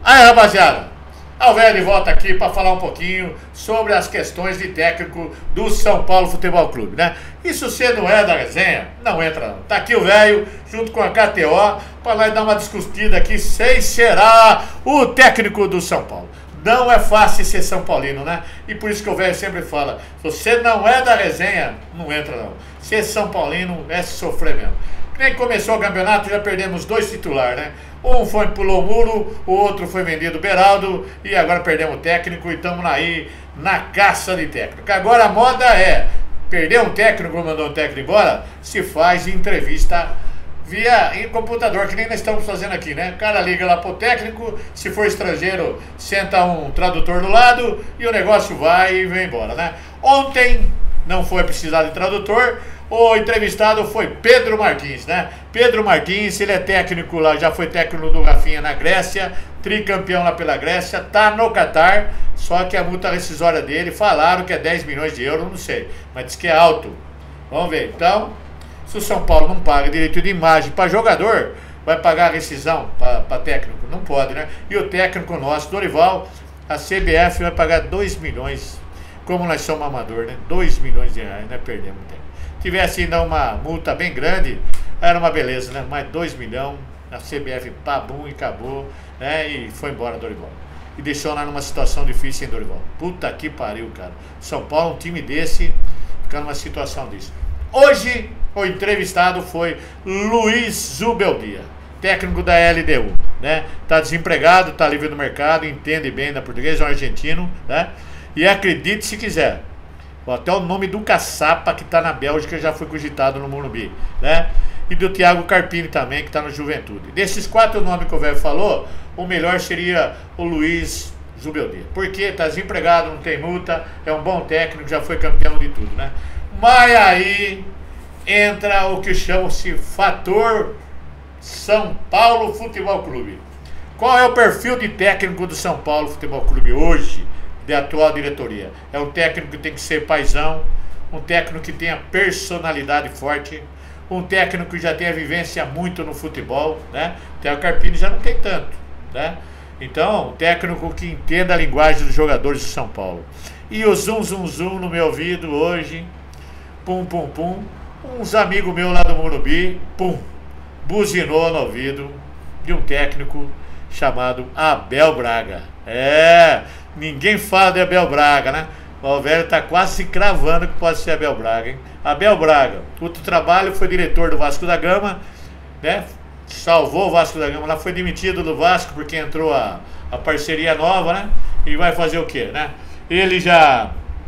Aí, rapaziada, o velho de volta aqui para falar um pouquinho sobre as questões de técnico do São Paulo Futebol Clube, né? E se você não é da resenha, não entra não. Tá aqui o velho, junto com a KTO, para nós dar uma discutida aqui, quem será o técnico do São Paulo. Não é fácil ser São Paulino, né? E por isso que o velho sempre fala, se você não é da resenha, não entra não. Ser São Paulino é sofrer mesmo. Nem começou o campeonato, já perdemos 2 titulares, né? Um pulou o muro, o outro foi vendido Beraldo e agora perdemos o técnico e estamos aí na caça de técnico. Agora a moda é perder um técnico, mandou um técnico embora, se faz entrevista em computador, que nem nós estamos fazendo aqui, né? O cara liga lá pro técnico, se for estrangeiro, senta um tradutor do lado e o negócio vai e vem embora, né? Ontem não foi precisar de tradutor. O entrevistado foi Pedro Martins, né? Pedro Martins, ele é técnico lá, já foi técnico do Rafinha na Grécia, tricampeão lá pela Grécia, tá no Catar, só que a multa rescisória dele, falaram que é 10 milhões de euros, não sei, mas diz que é alto. Vamos ver, então, se o São Paulo não paga direito de imagem para jogador, vai pagar a rescisão para técnico? Não pode, né? E o técnico nosso, Dorival, a CBF vai pagar 2 milhões, como nós somos amador, né? 2 milhões de reais, né? Perdemos tempo. Tivesse ainda uma multa bem grande, era uma beleza, né? Mais 2 milhões, a CBF pabum e acabou, né? E foi embora Dorival. E deixou nós numa situação difícil em Dorival. Puta que pariu, cara. São Paulo, um time desse, ficar numa situação disso. Hoje, o entrevistado foi Luiz Zubeldia, técnico da LDU, né? Tá desempregado, tá livre no mercado, entende bem da português, é um argentino, né? E acredite se quiser, até o nome do Caçapa, que está na Bélgica, já foi cogitado no Morumbi, né? E do Thiago Carpini também, que está no Juventude. Desses 4 nomes que o velho falou, o melhor seria o Luiz Zubeldia. Porque está desempregado, não tem multa, é um bom técnico, já foi campeão de tudo, né? Mas aí entra o que chama-se fator São Paulo Futebol Clube. Qual é o perfil de técnico do São Paulo Futebol Clube hoje? De atual diretoria. É um técnico que tem que ser paizão, um técnico que tenha personalidade forte, um técnico que já tenha vivência muito no futebol, né? Até o Carpini já não tem tanto, né? Então, um técnico que entenda a linguagem dos jogadores de São Paulo. E o zum zum zum no meu ouvido hoje, pum pum pum, uns amigos meus lá do Morumbi, pum, buzinou no ouvido de um técnico chamado Abel Braga. Ninguém fala de Abel Braga, né? O velho tá quase se cravando que pode ser Abel Braga, hein? Abel Braga, outro trabalho, foi diretor do Vasco da Gama, né? Salvou o Vasco da Gama, lá foi demitido do Vasco porque entrou a parceria nova, né? E vai fazer o quê, né? Ele já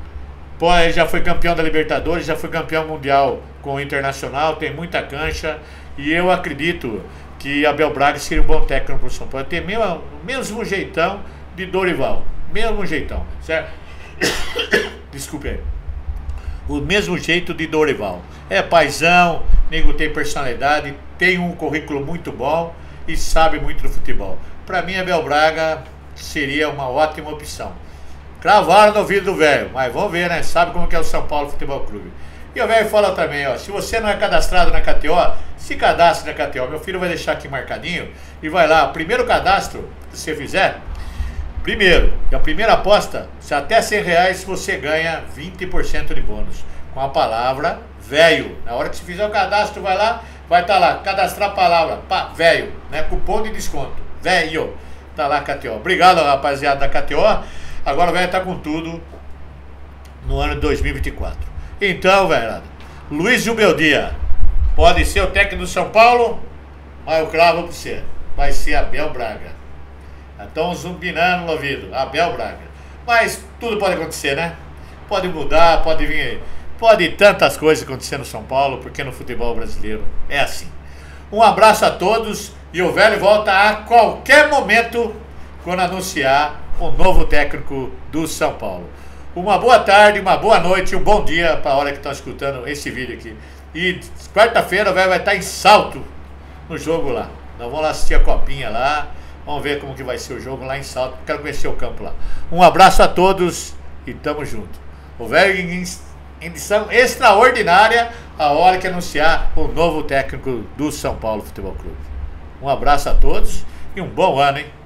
foi campeão da Libertadores, já foi campeão mundial com o Internacional, tem muita cancha e eu acredito que Abel Braga seria um bom técnico para o São Paulo. Tem o mesmo jeitão de Dorival. Mesmo jeitão, certo? Desculpe aí. O mesmo jeito de Dorival. É paizão, nego tem personalidade, tem um currículo muito bom e sabe muito do futebol. Para mim, Abel Braga seria uma ótima opção. Cravaram no ouvido do velho, mas vamos ver, né? Sabe como que é o São Paulo Futebol Clube. E o velho fala também, ó, se você não é cadastrado na KTO, se cadastre na KTO. Meu filho vai deixar aqui marcadinho e vai lá. Primeiro cadastro que você fizer, primeiro, e a primeira aposta, se até R$100 você ganha 20% de bônus. Com a palavra velho. Na hora que você fizer o cadastro, vai lá, vai estar lá, cadastrar a palavra, velho, né? Cupom de desconto, velho. Tá lá, KTO. Obrigado, rapaziada da KTO. Agora o velho tá com tudo no ano de 2024. Então, velho, Luiz Zubeldia pode ser o técnico do São Paulo, mas eu cravo pra você, vai ser Abel Braga. Então zumbinando no ouvido, Abel Braga. Mas tudo pode acontecer, né? Pode mudar, pode vir, pode tantas coisas acontecer no São Paulo, porque no futebol brasileiro é assim. Um abraço a todos e o velho volta a qualquer momento quando anunciar o novo técnico do São Paulo. Uma boa tarde, uma boa noite, um bom dia para a hora que estão escutando esse vídeo aqui. E quarta-feira o velho vai estar em Salto no jogo lá. Nós vamos lá assistir a copinha lá. Vamos ver como que vai ser o jogo lá em Salto. Quero conhecer o campo lá. Um abraço a todos e tamo junto. O velho em edição extraordinária a hora que anunciar o novo técnico do São Paulo Futebol Clube. Um abraço a todos e um bom ano, hein?